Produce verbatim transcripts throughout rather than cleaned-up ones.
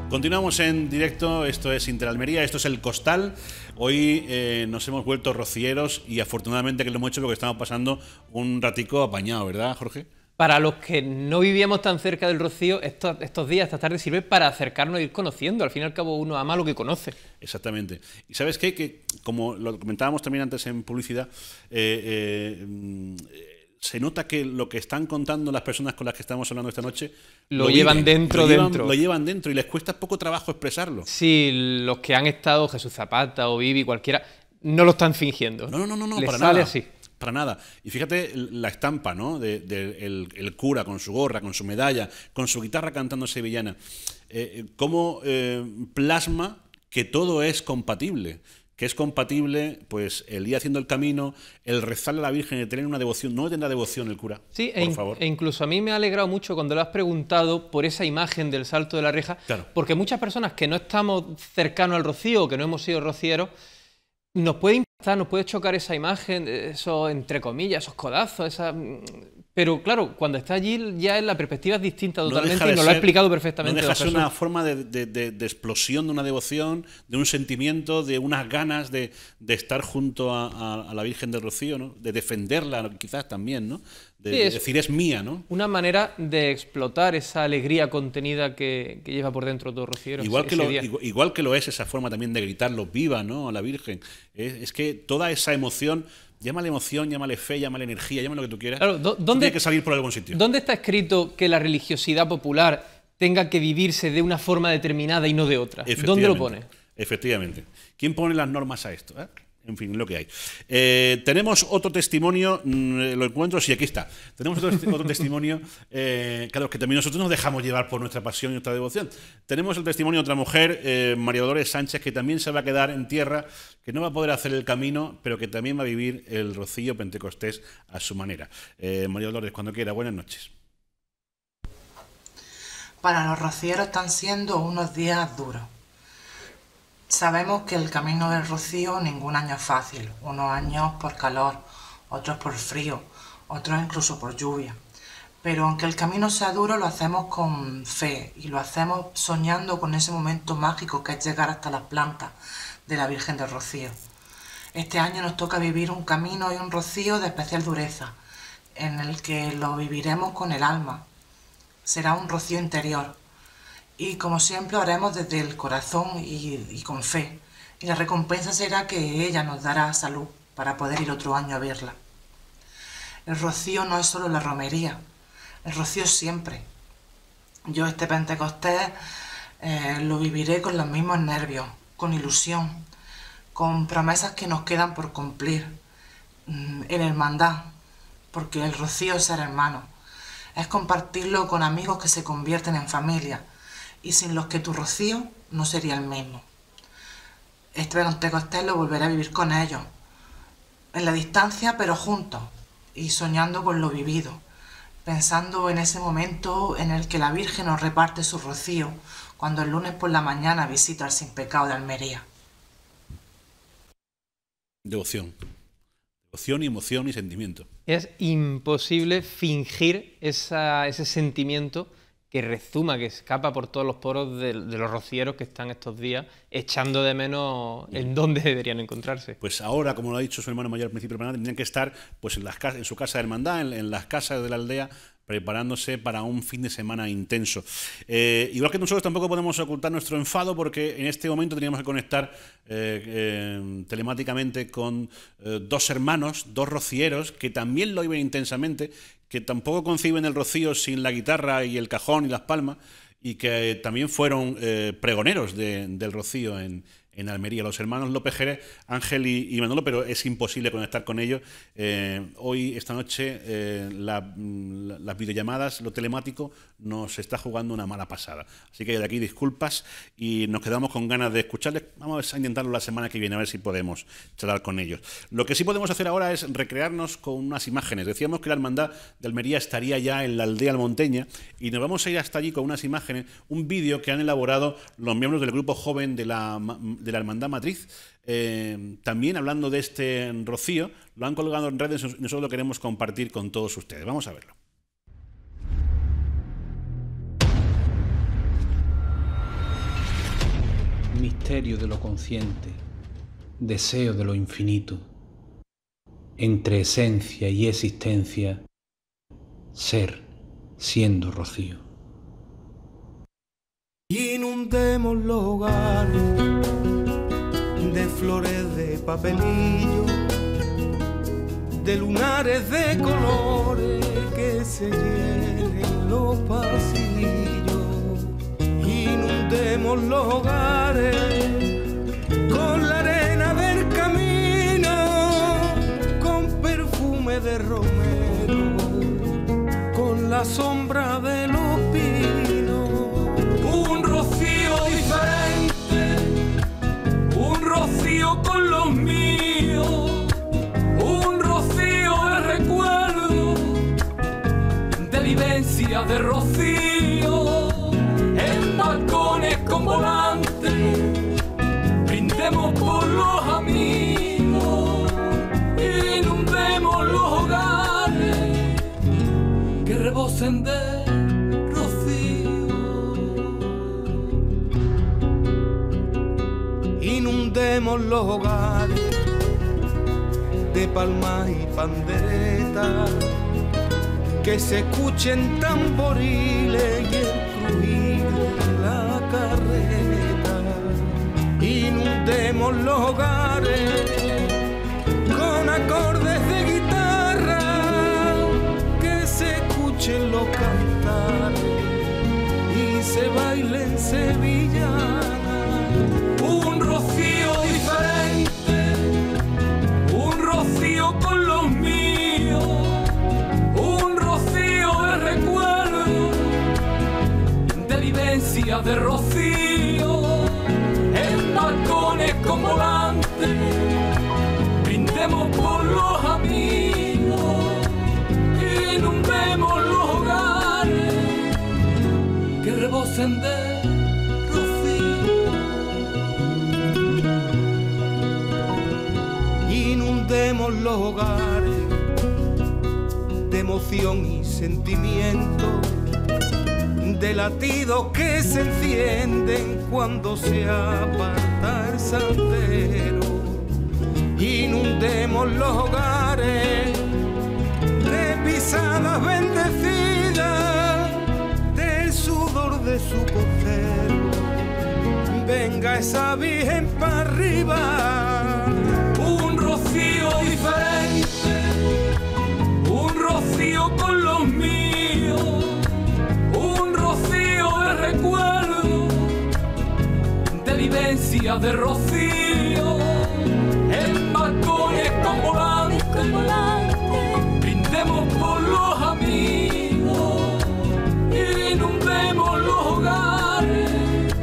Continuamos en directo, esto es Interalmería, esto es El Costal. Hoy eh, nos hemos vuelto rocieros y afortunadamente que lo hemos hecho porque estamos pasando un ratico apañado, ¿verdad, Jorge? Para los que no vivíamos tan cerca del Rocío, estos, estos días, esta tarde, sirve para acercarnos e ir conociendo. Al fin y al cabo, uno ama lo que conoce. Exactamente. Y ¿sabes qué? Que, como lo comentábamos también antes en publicidad, eh, eh, se nota que lo que están contando las personas con las que estamos hablando esta noche lo, lo llevan viven, dentro, lo llevan, dentro. Lo llevan dentro y les cuesta poco trabajo expresarlo. Sí, los que han estado, Jesús Zapata o Vivi, cualquiera, no lo están fingiendo. No, no, no, no, no les para sale nada. así. Para nada. Y fíjate la estampa, ¿no? De, de el, el cura con su gorra, con su medalla, con su guitarra cantando sevillana. Eh, cómo eh, plasma que todo es compatible. Que es compatible, pues, el ir haciendo el camino, el rezarle a la Virgen, el tener una devoción. ¿No tendrá devoción el cura? Sí, por e, in favor. e incluso a mí me ha alegrado mucho cuando le has preguntado por esa imagen del salto de la reja. Claro. Porque muchas personas que no estamos cercanos al Rocío, que no hemos sido rocieros, nos puede impactar, nos puede chocar esa imagen, eso entre comillas, esos codazos, esa... Pero claro, cuando está allí ya la perspectiva es distinta totalmente no y nos lo ha explicado perfectamente. No deja de ser una forma de, de, de, de explosión de una devoción, de un sentimiento, de unas ganas de, de estar junto a, a, a la Virgen del Rocío, ¿no? De defenderla quizás también, ¿no? De, sí, es de decir es mía, ¿no? Una manera de explotar esa alegría contenida que, que lleva por dentro todo rociero. Igual que, lo, igual, igual que lo es esa forma también de gritarlo viva, ¿no? A la Virgen. Es, es que toda esa emoción, llámale emoción, llámale fe, llámale energía, llámale lo que tú quieras. Claro, ¿dónde, tiene que salir por algún sitio. ¿Dónde está escrito que la religiosidad popular tenga que vivirse de una forma determinada y no de otra? ¿Dónde lo pone? Efectivamente. ¿Quién pone las normas a esto? ¿Eh? En fin, lo que hay. Eh, tenemos otro testimonio, mmm, lo encuentro, sí, aquí está. Tenemos otro, otro testimonio, eh, claro, que también nosotros nos dejamos llevar por nuestra pasión y nuestra devoción. Tenemos el testimonio de otra mujer, eh, María Dolores Sánchez, que también se va a quedar en tierra, que no va a poder hacer el camino, pero que también va a vivir el Rocío Pentecostés a su manera. Eh, María Dolores, cuando quiera, buenas noches. Para los rocieros están siendo unos días duros. Sabemos que el camino del Rocío ningún año es fácil, unos años por calor, otros por frío, otros incluso por lluvia. Pero aunque el camino sea duro, lo hacemos con fe y lo hacemos soñando con ese momento mágico que es llegar hasta las plantas de la Virgen del Rocío. Este año nos toca vivir un camino y un rocío de especial dureza, en el que lo viviremos con el alma. Será un rocío interior. Y como siempre lo haremos desde el corazón y, y con fe. Y la recompensa será que ella nos dará salud para poder ir otro año a verla. El rocío no es solo la romería, el rocío es siempre. Yo este Pentecostés eh, lo viviré con los mismos nervios, con ilusión, con promesas que nos quedan por cumplir, en hermandad, porque el rocío es ser hermano. Es compartirlo con amigos que se convierten en familia, y sin los que tu rocío no sería el mismo. Este Pentecostés lo volveré a vivir con ellos, en la distancia pero juntos, y soñando con lo vivido, pensando en ese momento en el que la Virgen nos reparte su rocío, cuando el lunes por la mañana visita al Sin Pecado de Almería. Devoción. Devoción y emoción y sentimiento. Es imposible fingir esa, ese sentimiento que rezuma, que escapa por todos los poros de, de los rocieros que están estos días echando de menos en dónde deberían encontrarse. Pues ahora, como lo ha dicho su hermano mayor al principio del programa, tendrían que estar pues, en, las, en su casa de hermandad, en, en las casas de la aldea, preparándose para un fin de semana intenso. Eh, igual que nosotros tampoco podemos ocultar nuestro enfado porque en este momento teníamos que conectar eh, eh, telemáticamente con eh, dos hermanos, dos rocieros, que también lo viven intensamente, que tampoco conciben el rocío sin la guitarra y el cajón y las palmas, y que también fueron eh, pregoneros de, del rocío en, en Almería, los hermanos López Jerez, Ángel y, y Manolo, pero es imposible conectar con ellos. Eh, hoy, esta noche, eh, la, la, las videollamadas, lo telemático, nos está jugando una mala pasada. Así que de aquí disculpas y nos quedamos con ganas de escucharles. Vamos a intentarlo la semana que viene, a ver si podemos charlar con ellos. Lo que sí podemos hacer ahora es recrearnos con unas imágenes. Decíamos que la hermandad de Almería estaría ya en la aldea almonteña y nos vamos a ir hasta allí con unas imágenes, un vídeo que han elaborado los miembros del grupo joven de la, de la Hermandad Matriz. Eh, también hablando de este rocío, lo han colgado en redes y nosotros lo queremos compartir con todos ustedes. Vamos a verlo. misterio de lo consciente, deseo de lo infinito. Entre esencia y existencia, ser siendo rocío. Inundemos los hogares de flores de papelillo, de lunares de colores que se llenen los pasillos. Inundemos los hogares con la arena del camino, con perfume de romero, con la sombra de los pinos. Un rocío diferente, un rocío con los míos, un rocío de recuerdo, de vivencia de rocío, en balcones con volantes, brindemos por los amigos, inundemos los hogares que rebosen de inundemos los hogares de palmas y panderetas, que se escuchen tamboriles y el crujir de la carreta. Inundemos los hogares con acordes de guitarra, que se escuchen los cantares y se bailen sevillanas. Un rocío diferente, un rocío con los míos, un rocío de recuerdo, de vivencia de rocío, en balcones con volantes, brindemos por los amigos, inundemos los hogares que rebosen de inundemos los hogares de emoción y sentimiento, de latidos que se encienden cuando se aparta el sandero. Inundemos los hogares de pisadas bendecidas, del sudor de su costero. Venga esa virgen para arriba. Un rocío diferente, un rocío con los míos, un rocío de recuerdo, de vivencia de rocío, en balcones con volantes, brindemos por los amigos, inundemos los hogares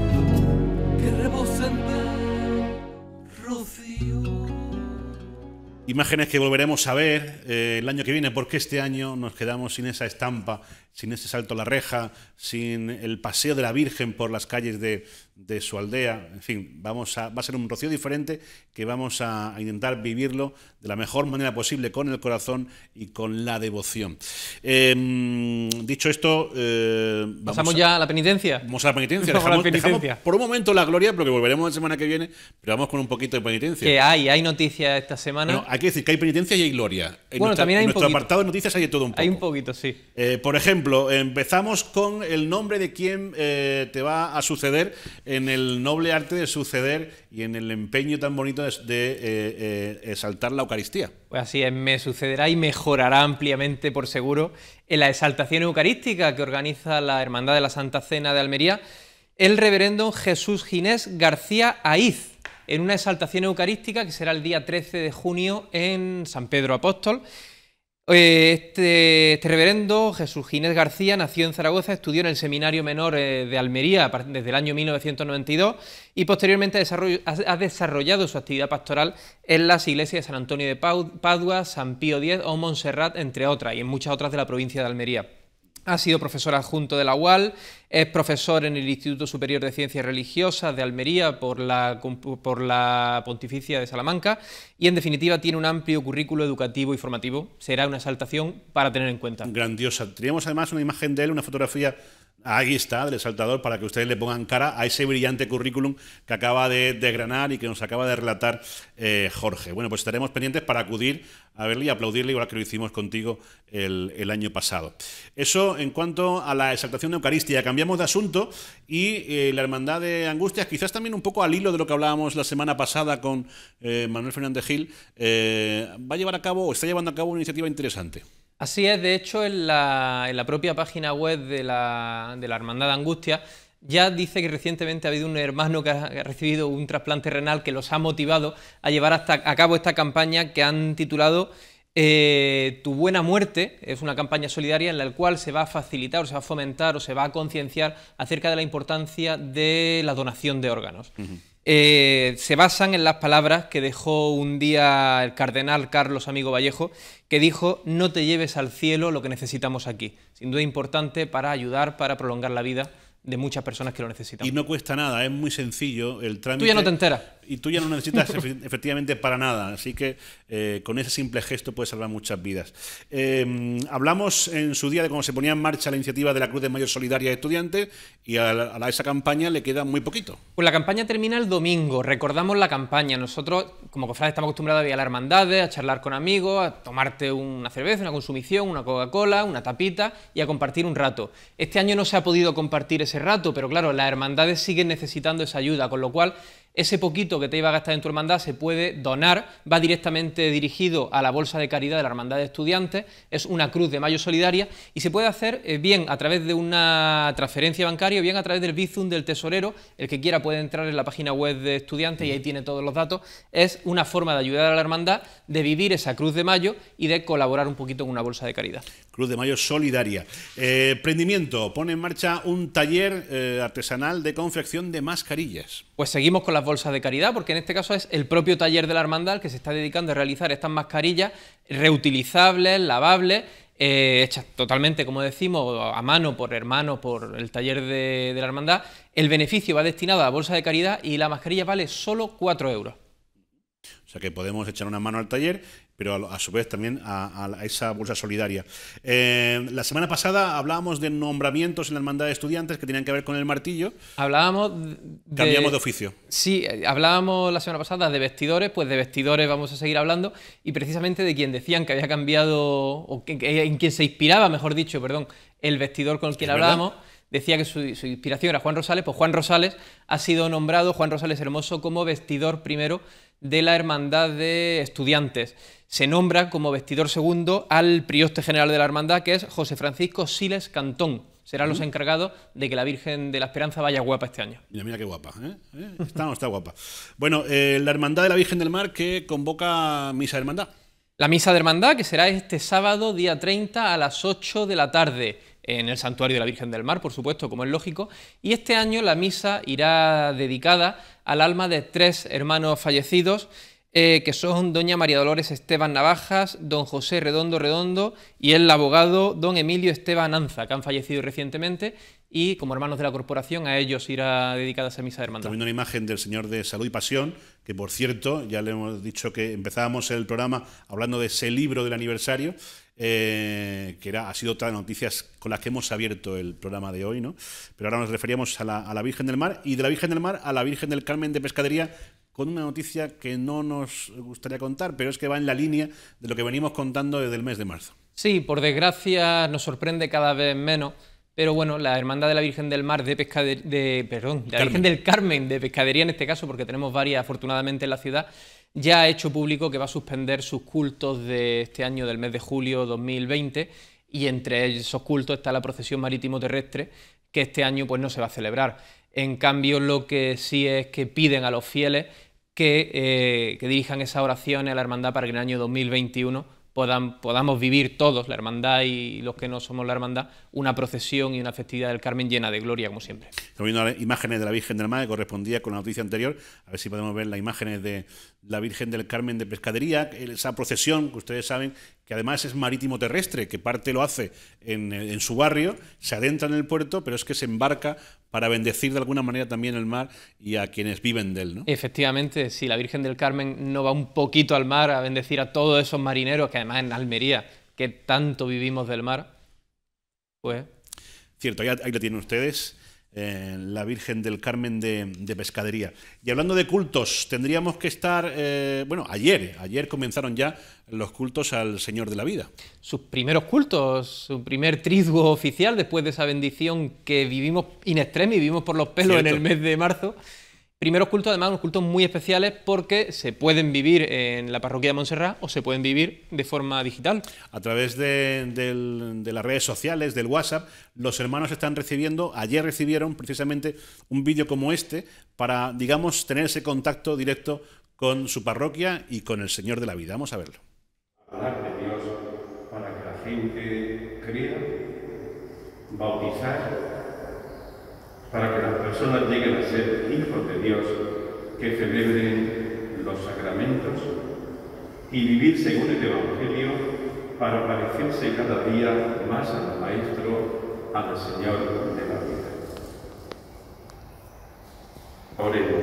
que rebosen de rocío. Imágenes que volveremos a ver eh, el año que viene, porque este año nos quedamos sin esa estampa, sin ese salto a la reja, sin el paseo de la Virgen por las calles de, de su aldea. En fin, vamos a, va a ser un rocío diferente que vamos a, a intentar vivirlo de la mejor manera posible, con el corazón y con la devoción. Eh, dicho esto, eh, vamos ¿pasamos a, ya a la penitencia? Vamos a la penitencia. Vamos Dejamos, a la penitencia. dejamos por un momento la gloria, porque volveremos la semana que viene, pero vamos con un poquito de penitencia. Que hay, hay noticias esta semana. Bueno, hay que decir que hay penitencia y hay gloria. En bueno, nuestra, también hay en un nuestro poquito. apartado de noticias hay de todo un poco. Hay un poquito, sí. Eh, por ejemplo, empezamos con el nombre de quien eh, te va a suceder en el noble arte de suceder y en el empeño tan bonito de, de eh, eh, exaltar la Eucaristía. Pues así es, me sucederá y mejorará ampliamente, por seguro, en la exaltación eucarística que organiza la Hermandad de la Santa Cena de Almería, el reverendo Jesús Ginés García Aiz, en una exaltación eucarística que será el día trece de junio en San Pedro Apóstol. Este, este reverendo Jesús Ginés García nació en Zaragoza, estudió en el Seminario Menor de Almería desde el año mil novecientos noventa y dos y posteriormente ha desarrollado su actividad pastoral en las iglesias de San Antonio de Padua, San Pío X o Montserrat, entre otras, y en muchas otras de la provincia de Almería. Ha sido profesor adjunto de la U A L es profesor en el Instituto Superior de Ciencias Religiosas de Almería por la, por la Pontificia de Salamanca y en definitiva tiene un amplio currículo educativo y formativo. Será una exaltación para tener en cuenta. Grandiosa. Teníamos además una imagen de él, una fotografía. Ahí está, del exaltador, para que ustedes le pongan cara a ese brillante currículum que acaba de desgranar y que nos acaba de relatar eh, Jorge. Bueno, pues estaremos pendientes para acudir a verle y aplaudirle, igual que lo hicimos contigo el, el año pasado. Eso en cuanto a la exaltación de Eucaristía. Cambiamos de asunto y eh, la Hermandad de Angustias, quizás también un poco al hilo de lo que hablábamos la semana pasada con eh, Manuel Fernández Gil, eh, va a llevar a cabo, o está llevando a cabo una iniciativa interesante. Así es, de hecho en la, en la propia página web de la, de la Hermandad de Angustia ya dice que recientemente ha habido un hermano que ha, que ha recibido un trasplante renal que los ha motivado a llevar hasta a cabo esta campaña que han titulado eh, Tu buena muerte. Es una campaña solidaria en la cual se va a facilitar o se va a fomentar o se va a concienciar acerca de la importancia de la donación de órganos. Uh-huh. Eh, se basan en las palabras que dejó un día el cardenal Carlos Amigo Vallejo, que dijo: no te lleves al cielo lo que necesitamos aquí. Sin duda importante para ayudar, para prolongar la vida de muchas personas que lo necesitan. Y no cuesta nada, es muy sencillo el trámite. Tú ya no te enteras. Y tú ya no necesitas efectivamente para nada, así que eh, con ese simple gesto puedes salvar muchas vidas. Eh, hablamos en su día de cómo se ponía en marcha la iniciativa de la Cruz de Mayo Solidaria de Estudiantes y a, la, a esa campaña le queda muy poquito. Pues la campaña termina el domingo, recordamos la campaña. Nosotros, como cofrades, estamos acostumbrados a ir a las hermandades, a charlar con amigos, a tomarte una cerveza, una consumición, una Coca-Cola, una tapita y a compartir un rato. Este año no se ha podido compartir ese rato, pero claro, las hermandades siguen necesitando esa ayuda, con lo cual ese poquito que te iba a gastar en tu hermandad se puede donar, va directamente dirigido a la bolsa de caridad de la Hermandad de Estudiantes, es una Cruz de Mayo Solidaria y se puede hacer eh, bien a través de una transferencia bancaria o bien a través del Bizum del tesorero. El que quiera puede entrar en la página web de Estudiantes y ahí tiene todos los datos. Es una forma de ayudar a la hermandad, de vivir esa Cruz de Mayo y de colaborar un poquito en una bolsa de caridad. Cruz de Mayo Solidaria. Eh, Prendimiento pone en marcha un taller eh, artesanal de confección de mascarillas. Pues seguimos con las bolsas de caridad, porque en este caso es el propio taller de la hermandad el que se está dedicando a realizar estas mascarillas reutilizables, lavables, eh, hechas totalmente, como decimos, a mano por hermanos, por el taller de, de la hermandad. El beneficio va destinado a la bolsa de caridad y la mascarilla vale solo cuatro euros. O sea que podemos echar una mano al taller, pero a su vez también a, a esa bolsa solidaria. Eh, la semana pasada hablábamos de nombramientos en la Hermandad de Estudiantes que tenían que ver con el martillo. Hablábamos de... Cambiamos de oficio. Sí, hablábamos la semana pasada de vestidores, pues de vestidores vamos a seguir hablando, y precisamente de quien decían que había cambiado, o que, que, en quien se inspiraba, mejor dicho, perdón, el vestidor con el quien hablábamos. Decía que su, su inspiración era Juan Rosales, pues Juan Rosales ha sido nombrado, Juan Rosales Hermoso, como vestidor primero de la Hermandad de Estudiantes. Se nombra como vestidor segundo al prioste general de la hermandad, que es José Francisco Siles Cantón. Serán los encargados de que la Virgen de la Esperanza vaya guapa este año. Mira, mira qué guapa, ¿eh? ¿Eh? Está, no está guapa. Bueno, eh, la Hermandad de la Virgen del Mar, que convoca misa de hermandad. La misa de hermandad, que será este sábado, día treinta, a las ocho de la tarde, en el Santuario de la Virgen del Mar, por supuesto, como es lógico, y este año la misa irá dedicada al alma de tres hermanos fallecidos, eh, que son doña María Dolores Esteban Navajas, don José Redondo Redondo y el abogado don Emilio Esteban Anza, que han fallecido recientemente, y como hermanos de la corporación a ellos irá dedicada esa misa de hermandad. También una imagen del Señor de Salud y Pasión, que por cierto, ya le hemos dicho que empezábamos el programa hablando de ese libro del aniversario, Eh, que era, ha sido otra de las noticias con las que hemos abierto el programa de hoy, ¿no? Pero ahora nos referíamos a la, a la Virgen del Mar, y de la Virgen del Mar a la Virgen del Carmen de Pescadería, con una noticia que no nos gustaría contar, pero es que va en la línea de lo que venimos contando desde el mes de marzo. Sí, por desgracia nos sorprende cada vez menos, pero bueno, la Hermandad de la Virgen del Mar de Pescadería, de, perdón, de la Virgen del Carmen de Pescadería en este caso, porque tenemos varias afortunadamente en la ciudad, ya ha hecho público que va a suspender sus cultos de este año, del mes de julio dos mil veinte, y entre esos cultos está la procesión marítimo terrestre, que este año pues no se va a celebrar. En cambio, lo que sí es que piden a los fieles que, eh, que dirijan esas oraciones a la hermandad para que en el año dos mil veintiuno Podan, podamos vivir todos, la hermandad y los que no somos la hermandad, una procesión y una festividad del Carmen llena de gloria, como siempre. Estamos viendo imágenes de la Virgen del Mar, que correspondía con la noticia anterior. A ver si podemos ver las imágenes de la Virgen del Carmen de Pescadería, esa procesión que ustedes saben que además es marítimo terrestre, que parte lo hace en, en su barrio, se adentra en el puerto, pero es que se embarca para bendecir de alguna manera también el mar y a quienes viven de él, ¿no? Efectivamente, si la Virgen del Carmen no va un poquito al mar a bendecir a todos esos marineros, que además en Almería, que tanto vivimos del mar, pues... Cierto, ahí, ahí lo tienen ustedes. Eh, la Virgen del Carmen de, de Pescadería. Y hablando de cultos, tendríamos que estar, eh, bueno, ayer, ayer comenzaron ya los cultos al Señor de la Vida. Sus primeros cultos, su primer triduo oficial después de esa bendición que vivimos in extremis, vivimos por los pelos Cierto. en el mes de marzo. Primeros cultos, además, unos cultos muy especiales porque se pueden vivir en la parroquia de Montserrat o se pueden vivir de forma digital. A través de, del- de las redes sociales, del WhatsApp, los hermanos están recibiendo, ayer recibieron precisamente un vídeo como este para, digamos, tener ese contacto directo con su parroquia y con el Señor de la Vida. Vamos a verlo. Hablar de Dios para que la gente crea, bautizar, para que las personas lleguen a ser hijos de Dios, que celebren los sacramentos y vivir según el Evangelio para parecerse cada día más al Maestro, al Señor de la vida. Oremos.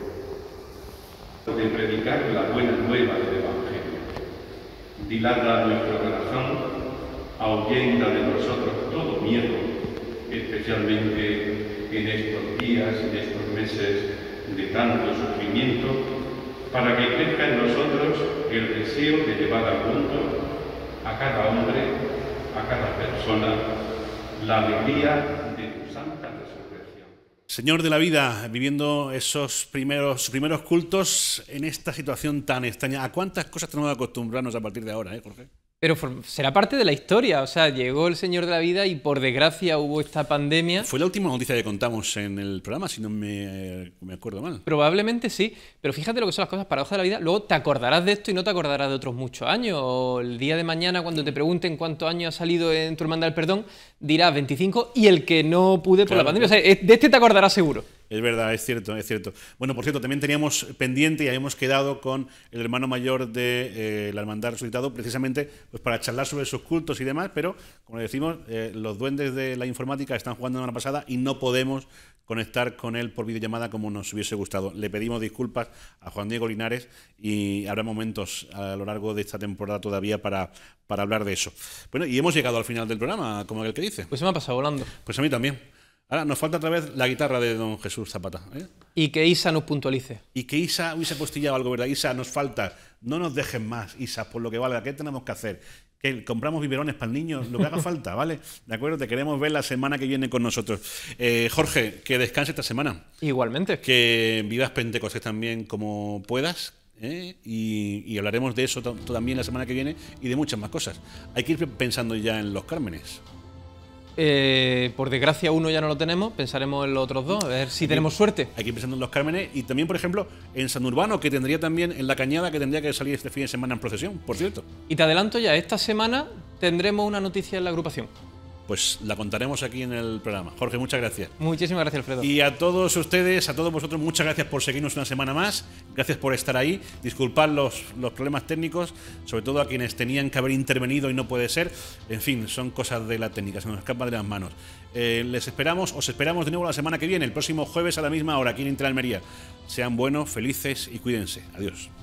De predicar la buena nueva del Evangelio. Dilata nuestro corazón, ahuyenta de nosotros todo miedo, especialmente en estos días, en estos meses de tanto sufrimiento, para que crezca en nosotros el deseo de llevar al mundo, a cada hombre, a cada persona, la alegría de tu santa resurrección. Señor de la Vida, viviendo esos primeros, sus primeros cultos en esta situación tan extraña. ¿A cuántas cosas tenemos que acostumbrarnos a partir de ahora, eh, Jorge? Pero for- será parte de la historia, o sea, llegó el Señor de la Vida y por desgracia hubo esta pandemia. Fue la última noticia que contamos en el programa, si no me, me acuerdo mal. Probablemente sí, pero fíjate lo que son las cosas paradojas de la vida. Luego te acordarás de esto y no te acordarás de otros muchos años. O el día de mañana, cuando te pregunten cuántos años ha salido en tu hermandad del perdón, dirás veinticinco y el que no pude por Claro, la pandemia. O sea, es- de este te acordarás seguro. Es verdad, es cierto, es cierto. Bueno, por cierto, también teníamos pendiente y habíamos quedado con el hermano mayor de eh, la Hermandad Resucitado, precisamente pues para charlar sobre sus cultos y demás, pero, como decimos, eh, los duendes de la informática están jugando la semana pasada y no podemos conectar con él por videollamada como nos hubiese gustado. Le pedimos disculpas a Juan Diego Linares y habrá momentos a lo largo de esta temporada todavía para, para hablar de eso. Bueno, y hemos llegado al final del programa, como aquel que dice. Pues se me ha pasado volando. Pues a mí también. Ahora nos falta otra vez la guitarra de don Jesús Zapata, ¿eh? Y que Isa nos puntualice. Y que Isa hubiese postillado algo, ¿verdad? Isa, nos falta. No nos dejen más, Isa, por lo que valga. ¿Qué tenemos que hacer? Que compramos biberones para el niño, lo que haga falta, ¿vale? De acuerdo, te queremos ver la semana que viene con nosotros. Eh, Jorge, que descanse esta semana. Igualmente. Que vivas Pentecostés también como puedas. ¿eh? Y, y hablaremos de eso to- también la semana que viene y de muchas más cosas. Hay que ir pensando ya en los Cármenes. Eh, por desgracia uno ya no lo tenemos, pensaremos en los otros dos, a ver si tenemos suerte. Hay que ir pensando en los Cármenes y también, por ejemplo, en San Urbano, que tendría también, en La Cañada, que tendría que salir este fin de semana en procesión, por cierto. Y te adelanto ya, esta semana tendremos una noticia en la agrupación. Pues la contaremos aquí en el programa. Jorge, muchas gracias. Muchísimas gracias, Alfredo. Y a todos ustedes, a todos vosotros, muchas gracias por seguirnos una semana más. Gracias por estar ahí. Disculpad los, los problemas técnicos, sobre todo a quienes tenían que haber intervenido y no puede ser. En fin, son cosas de la técnica, se nos escapan de las manos. Eh, les esperamos, os esperamos de nuevo la semana que viene, el próximo jueves a la misma hora, aquí en Inter Almería. Sean buenos, felices y cuídense. Adiós.